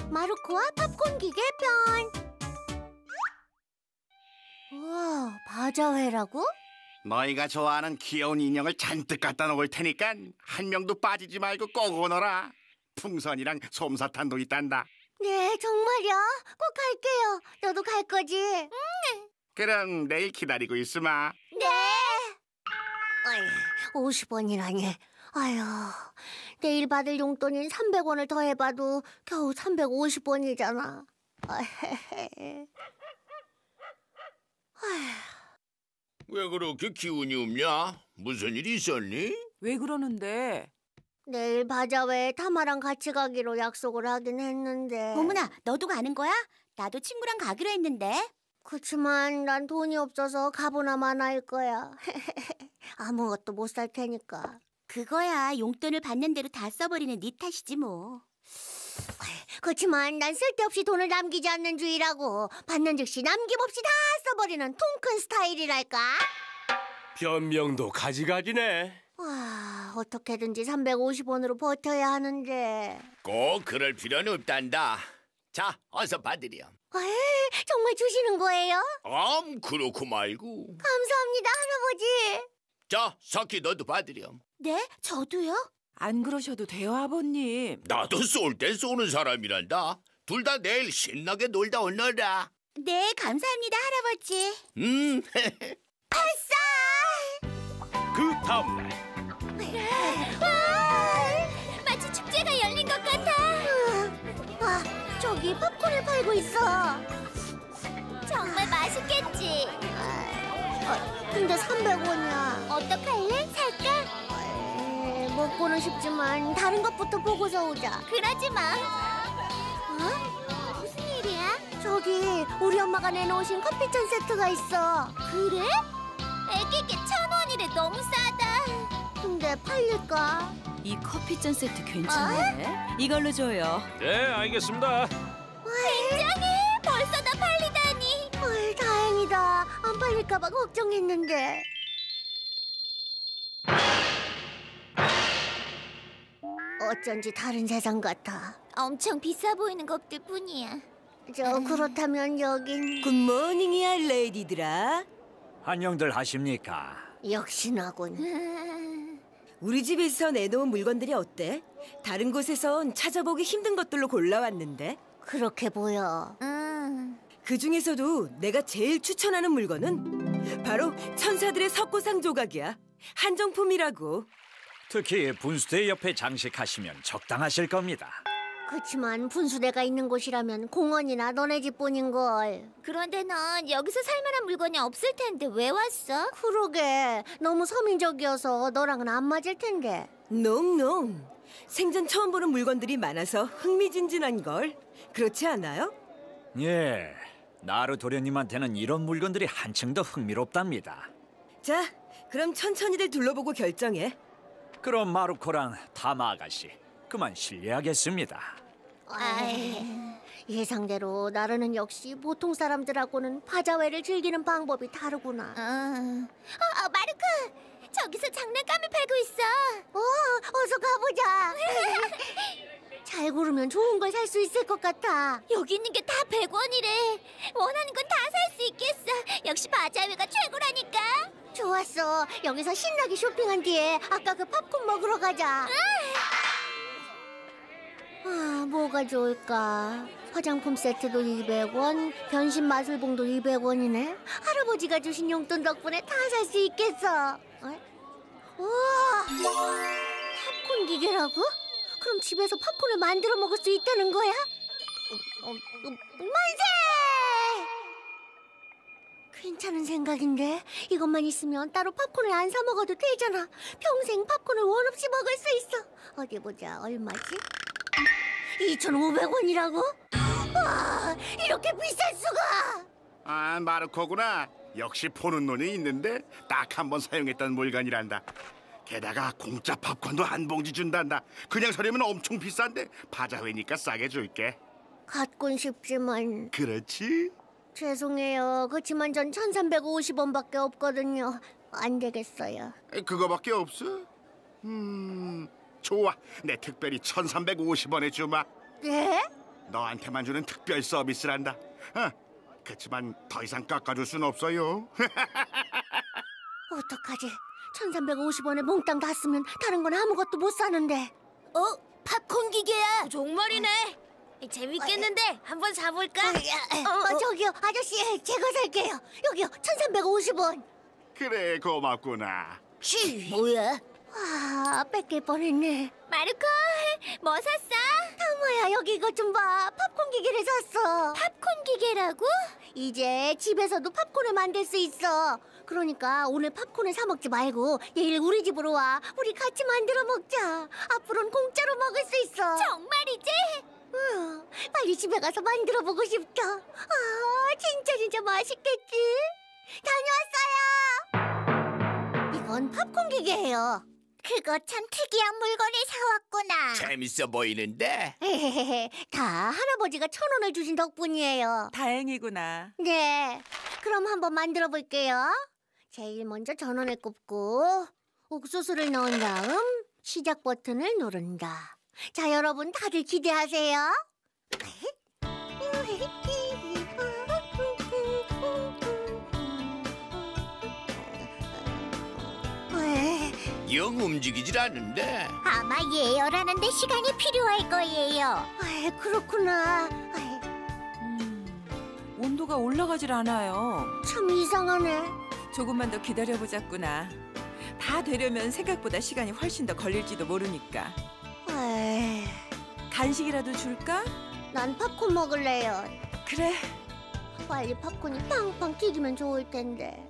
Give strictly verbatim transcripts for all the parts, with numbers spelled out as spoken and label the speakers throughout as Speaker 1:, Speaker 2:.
Speaker 1: 마루코와 팝콘 기계 편. 우와, 바자회라고?
Speaker 2: 너희가 좋아하는 귀여운 인형을 잔뜩 갖다 놓을 테니까 한 명도 빠지지 말고 꼭 오너라. 풍선이랑 솜사탕도 있단다.
Speaker 1: 네, 정말요? 꼭 갈게요. 너도 갈 거지? 응.
Speaker 2: 그럼 내일 기다리고 있으마.
Speaker 1: 네. 어이, 오십 원이라니. 아휴, 내일 받을 용돈인 삼백 원을 더해봐도 겨우 삼백오십 원이잖아.
Speaker 3: 왜 그렇게 기운이 없냐? 무슨 일 있었니?
Speaker 4: 왜 그러는데?
Speaker 1: 내일 바자회에 타마랑 같이 가기로 약속을 하긴 했는데.
Speaker 5: 어머나, 너도 가는 거야? 나도 친구랑 가기로 했는데.
Speaker 1: 그치만 난 돈이 없어서 가보나마나 할 거야. 아무것도 못 살 테니까.
Speaker 5: 그거야 용돈을 받는 대로 다 써버리는 네 탓이지 뭐.
Speaker 1: 그치만 난 쓸데없이 돈을 남기지 않는 주의라고. 받는 즉시 남김없이 다 써버리는 통큰 스타일이랄까.
Speaker 6: 변명도 가지가지네.
Speaker 1: 와, 어떻게든지 삼백오십 원으로 버텨야 하는데.
Speaker 3: 꼭 그럴 필요는 없단다. 자, 어서 받으렴.
Speaker 1: 에이, 정말 주시는 거예요?
Speaker 3: 암, 그렇고 말고.
Speaker 1: 감사합니다, 할아버지.
Speaker 3: 자, 석희 너도 받으렴.
Speaker 5: 네? 저도요?
Speaker 4: 안 그러셔도 돼요, 아버님.
Speaker 3: 나도 쏠 때 쏘는 사람이란다. 둘 다 내일 신나게 놀다 오너라.
Speaker 5: 네, 감사합니다, 할아버지.
Speaker 3: 음.
Speaker 1: 아싸!
Speaker 6: 그 다음날
Speaker 5: 마치 축제가 열린 것 같아.
Speaker 1: 와, 저기 팝콘을 팔고 있어.
Speaker 5: 정말 맛있겠지.
Speaker 1: 어, 근데 삼백 원이야.
Speaker 5: 어떡할래? 살까?
Speaker 1: 에이, 먹고는 싶지만 다른 것부터 보고서 오자.
Speaker 5: 그러지 마.
Speaker 1: 어?
Speaker 5: 무슨 일이야?
Speaker 1: 저기 우리 엄마가 내놓으신 커피잔 세트가 있어.
Speaker 5: 그래? 애기께 천 원이래. 너무 싸다.
Speaker 1: 근데 팔릴까?
Speaker 4: 이 커피잔 세트 괜찮네. 이걸로 줘요.
Speaker 6: 네, 알겠습니다.
Speaker 5: 굉장해. 벌써 다 팔리다니.
Speaker 1: 어이, 다행이다. 안 팔릴까봐 걱정했는데. 어쩐지 다른 세상 같아.
Speaker 5: 엄청 비싸 보이는 것들 뿐이야.
Speaker 1: 저 그렇다면 여긴
Speaker 7: 굿모닝이야, 레이디들아.
Speaker 8: 안녕들 하십니까?
Speaker 1: 역시나군.
Speaker 7: 우리 집에서 내놓은 물건들이 어때? 다른 곳에선 찾아보기 힘든 것들로 골라왔는데.
Speaker 1: 그렇게 보여.
Speaker 5: 음.
Speaker 7: 그 중에서도 내가 제일 추천하는 물건은 바로 천사들의 석고상 조각이야. 한정품이라고.
Speaker 8: 특히 분수대 옆에 장식하시면 적당하실 겁니다.
Speaker 1: 그치만 분수대가 있는 곳이라면 공원이나 너네 집뿐인걸.
Speaker 5: 그런데 넌 여기서 살만한 물건이 없을 텐데 왜 왔어?
Speaker 1: 그러게, 너무 서민적이어서 너랑은 안 맞을 텐데.
Speaker 7: 농농. 생전 처음 보는 물건들이 많아서 흥미진진한걸. 그렇지 않아요?
Speaker 8: 예, 나루 도련님한테는 이런 물건들이 한층 더 흥미롭답니다.
Speaker 7: 자, 그럼 천천히들 둘러보고 결정해.
Speaker 8: 그럼 마루코랑 타마 아가씨, 그만 실례하겠습니다.
Speaker 1: 아이, 예상대로 나르는 역시 보통 사람들하고는 바자회를 즐기는 방법이 다르구나.
Speaker 5: 어, 어, 어 마르코! 저기서 장난감을 팔고 있어.
Speaker 1: 어, 어서 가보자. 잘 고르면 좋은 걸 살 수 있을 것 같아.
Speaker 5: 여기 있는 게 다 백 원이래. 원하는 건 다 살 수 있겠어. 역시 바자회가 최고라니까.
Speaker 1: 좋았어. 여기서 신나게 쇼핑한 뒤에 아까 그 팝콘 먹으러 가자. 아, 뭐가 좋을까? 화장품 세트도 이백 원, 변신 마술봉도 이백 원이네. 할아버지가 주신 용돈 덕분에 다 살 수 있겠어. 어? 우와! 팝콘 기계라고? 그럼 집에서 팝콘을 만들어 먹을 수 있다는 거야? 어, 어, 어, 만세! 괜찮은 생각인데? 이것만 있으면 따로 팝콘을 안 사 먹어도 되잖아. 평생 팝콘을 원 없이 먹을 수 있어. 어디 보자, 얼마지? 이천오백 원이라고? 와, 이렇게 비쌀 수가!
Speaker 2: 아, 마르코구나. 역시 보는 눈이 있는데 딱 한 번 사용했던 물건이란다. 게다가 공짜 팝콘도 한 봉지 준단다. 그냥 사려면 엄청 비싼데 바자회니까 싸게 줄게.
Speaker 1: 갖곤 싶지만.
Speaker 2: 그렇지?
Speaker 1: 죄송해요. 그치만 전 천삼백오십 원밖에 없거든요. 안 되겠어요.
Speaker 2: 그거밖에 없어? 음... 좋아, 내 특별히 천삼백오십 원에 주마.
Speaker 1: 네?
Speaker 2: 너한테만 주는 특별 서비스란다. 어, 그렇지만 더 이상 깎아줄 순 없어요.
Speaker 1: 어떡하지? 천삼백오십 원에 몽땅 다 쓰면 다른 건 아무것도 못 사는데.
Speaker 5: 어? 팝콘 기계야. 정말이네. 재밌겠는데 한번 사볼까?
Speaker 1: 어, 저기요, 아저씨, 제가 살게요. 여기요, 천삼백오십 원.
Speaker 2: 그래, 고맙구나.
Speaker 5: 쉬. 뭐야?
Speaker 1: 아, 뺏길 뻔했네.
Speaker 5: 마르코, 뭐 샀어?
Speaker 1: 타모야, 여기 이것 좀 봐. 팝콘 기계를 샀어.
Speaker 5: 팝콘 기계라고?
Speaker 1: 이제 집에서도 팝콘을 만들 수 있어. 그러니까 오늘 팝콘을 사 먹지 말고 내일 우리 집으로 와. 우리 같이 만들어 먹자. 앞으로는 공짜로 먹을 수 있어.
Speaker 5: 정말이지?
Speaker 1: 응, 빨리 집에 가서 만들어 보고 싶다. 아, 진짜 진짜 맛있겠지? 다녀왔어요. 이건 팝콘 기계예요.
Speaker 5: 그거 참 특이한 물건을 사왔구나.
Speaker 3: 재밌어 보이는데.
Speaker 1: 헤헤헤, 다 할아버지가 천 원을 주신 덕분이에요.
Speaker 7: 다행이구나.
Speaker 1: 네, 그럼 한번 만들어 볼게요. 제일 먼저 전원을 꼽고 옥수수를 넣은 다음 시작 버튼을 누른다. 자, 여러분 다들 기대하세요.
Speaker 3: 영 움직이질 않는데.
Speaker 5: 아마 예열하는데 시간이 필요할 거예요.
Speaker 1: 아, 그렇구나. 아이,
Speaker 7: 음, 온도가 올라가질 않아요.
Speaker 1: 참 이상하네.
Speaker 7: 조금만 더 기다려보자꾸나. 다 되려면 생각보다 시간이 훨씬 더 걸릴지도 모르니까.
Speaker 1: 에이,
Speaker 7: 간식이라도 줄까?
Speaker 1: 난 팝콘 먹을래요.
Speaker 7: 그래.
Speaker 1: 빨리 팝콘이 팡팡 튀기면 좋을 텐데.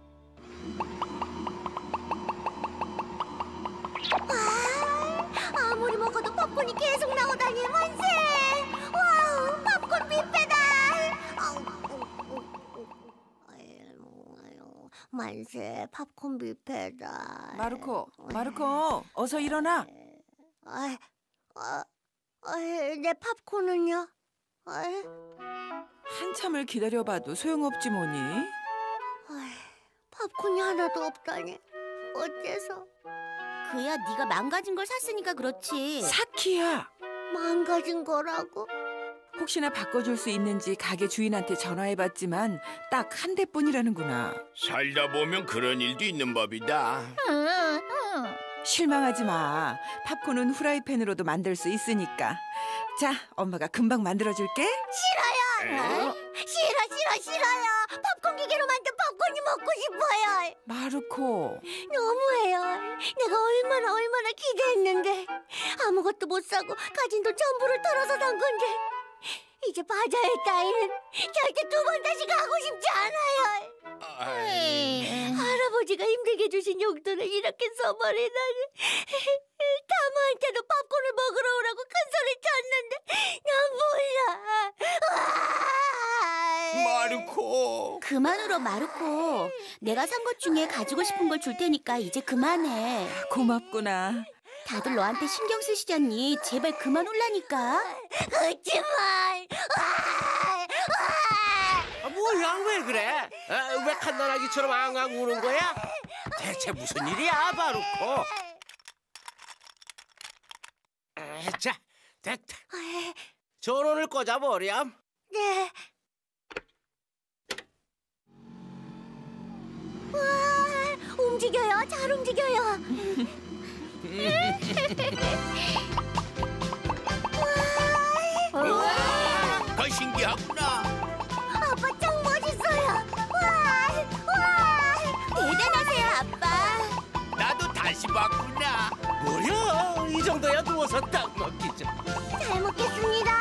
Speaker 1: 아, 아무리 먹어도 팝콘이 계속 나오다니 만세! 와우, 팝콘 뷔페다! 아우, 어, 어, 어. 아유, 아유, 만세, 팝콘 뷔페다.
Speaker 7: 마르코, 마르코, 어서 일어나.
Speaker 1: 아, 아, 아, 내 팝콘은요? 아,
Speaker 7: 한참을 기다려봐도 소용없지 뭐니.
Speaker 1: 아, 팝콘이 하나도 없다니. 어째서?
Speaker 5: 그야 네가 망가진 걸 샀으니까 그렇지.
Speaker 7: 사키야.
Speaker 1: 망가진 거라고?
Speaker 7: 혹시나 바꿔줄 수 있는지 가게 주인한테 전화해봤지만 딱 한 대뿐이라는구나.
Speaker 3: 살다 보면 그런 일도 있는 법이다.
Speaker 5: 응, 응.
Speaker 7: 실망하지 마. 팝콘은 후라이팬으로도 만들 수 있으니까. 자, 엄마가 금방 만들어줄게.
Speaker 1: 싫어요. 싫어, 싫어, 싫어요. 팝콘 기계로 만든 팝콘이 먹고 싶어요.
Speaker 7: 마르코.
Speaker 1: 너무해요. 내가 얼마나 얼마나 기대했는데 아무것도 못 사고 가진 돈 전부를 털어서 산 건데 이제 바자회 따위는 절대 두 번 다시 가고 싶지 않아요.
Speaker 3: 아이,
Speaker 1: 할아버지가 힘들게 주신 용돈을 이렇게 써버리다니. 타마한테도 팝콘을 먹으러 오라고 큰 소리 쳤는데 난 몰라.
Speaker 3: 마르코.
Speaker 5: 그만 울어, 마르코. 내가 산 것 중에 가지고 싶은 걸 줄 테니까 이제 그만해.
Speaker 7: 고맙구나.
Speaker 5: 다들 너한테 신경 쓰시잖니. 제발 그만 울라니까.
Speaker 1: 하지만
Speaker 9: 아, 뭐야 왜 그래? 아, 왜 칸나라기처럼 앙앙 우는 거야? 대체 무슨 일이야 마르코? 아, 자 됐다. 전원을 꽂아버렴.
Speaker 1: 네. 와, 움직여요. 잘 움직여요.
Speaker 3: 우와, 더 신기하구나.
Speaker 1: 아빠 짱 멋있어요. 와, 와.
Speaker 5: 대단하세요, 아빠.
Speaker 3: 나도 다시 봤구나.
Speaker 9: 뭐야 이 정도야 누워서 딱 먹기죠.
Speaker 1: 잘 먹겠습니다.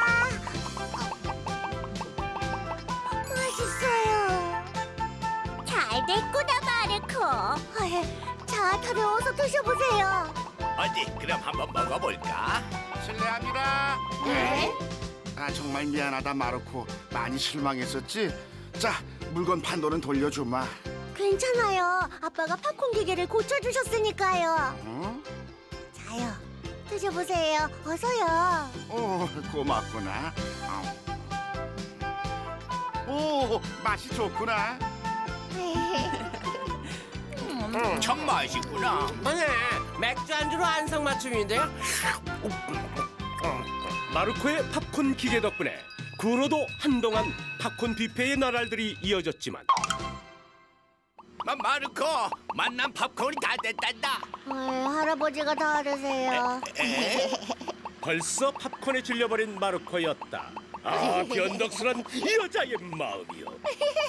Speaker 1: 맛있어요.
Speaker 5: 잘 됐구나, 마르코.
Speaker 1: 자, 다들 어서 드셔보세요.
Speaker 3: 어디 그럼 한번 먹어볼까?
Speaker 2: 실례합니다.
Speaker 1: 네?
Speaker 2: 아, 정말 미안하다, 마르코. 많이 실망했었지? 자, 물건 판도는 돌려주마.
Speaker 1: 괜찮아요. 아빠가 팝콘 기계를 고쳐주셨으니까요.
Speaker 2: 어?
Speaker 1: 자요, 드셔보세요. 어서요.
Speaker 2: 오, 고맙구나. 오, 맛이 좋구나.
Speaker 3: 정 맛있구나.
Speaker 9: 네, 맥주 안주로 안성맞춤인데요.
Speaker 6: 마르코의 팝콘 기계 덕분에 그 후로도 한동안 팝콘 뷔페의 나날들이 이어졌지만
Speaker 3: 마, 마르코, 만난 팝콘이 다 됐단다.
Speaker 1: 어이, 할아버지가 다르세요.
Speaker 6: 벌써 팝콘에 질려버린 마르코였다. 아, 변덕스런 여자의 마음이요.